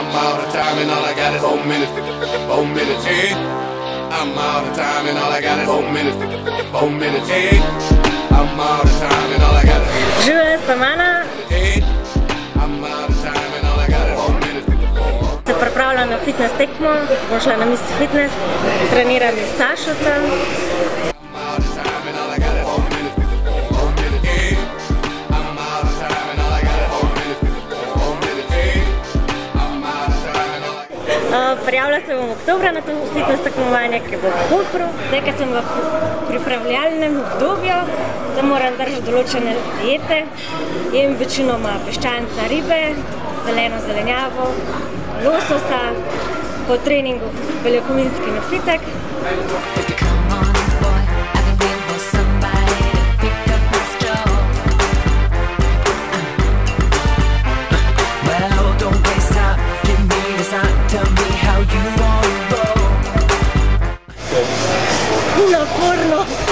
I'm out of time and all I got is 4 minutes. 4 minutes, yeah. I'm out of time and all I got is 4 minutes. 4 minutes, yeah. I'm out of time and all I got is. Živijo, sem Ana. I'm out of time and all I got is 4 minutes. Se pripravljam na fitness tekmo, bom šla na Miss Fitness, treniram s Sašo tam. Prijavila se bom oktobra na to fitness tekmovanje, ki bo v Kopru. Zdaj, ko sem v pripravljalnem obdobju, se moram držati določene diete. Jem večinoma piščanca, ribe, zeleno zelenjavo, lososa, po treningu beljakovinski napitek. Naporno!